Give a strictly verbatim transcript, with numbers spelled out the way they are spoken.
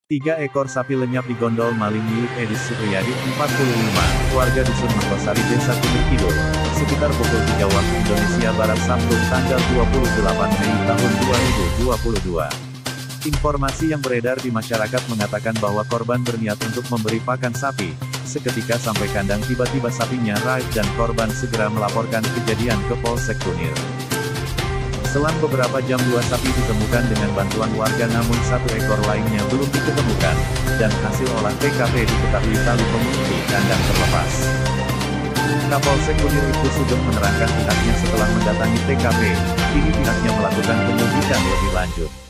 Tiga ekor sapi lenyap di gondol maling milik Edis Supriyadi, empat puluh lima, warga Dusun Mangkosari, Desa Kunir Kidul, sekitar pukul tiga waktu Indonesia Barat Sabtu tanggal dua puluh delapan Mei tahun dua ribu dua puluh dua. Informasi yang beredar di masyarakat mengatakan bahwa korban berniat untuk memberi pakan sapi. Seketika sampai kandang tiba-tiba sapinya raib dan korban segera melaporkan kejadian ke Polsek Kunir. Selang beberapa jam dua sapi ditemukan dengan bantuan warga, namun satu ekor lainnya belum diketemukan, dan hasil olah T K P diketahui tali pengemudi kandang terlepas. Kapolsek Kunir Ibtu Sugeng menerangkan pihaknya setelah mendatangi T K P, kini pihaknya melakukan penyelidikan lebih lanjut.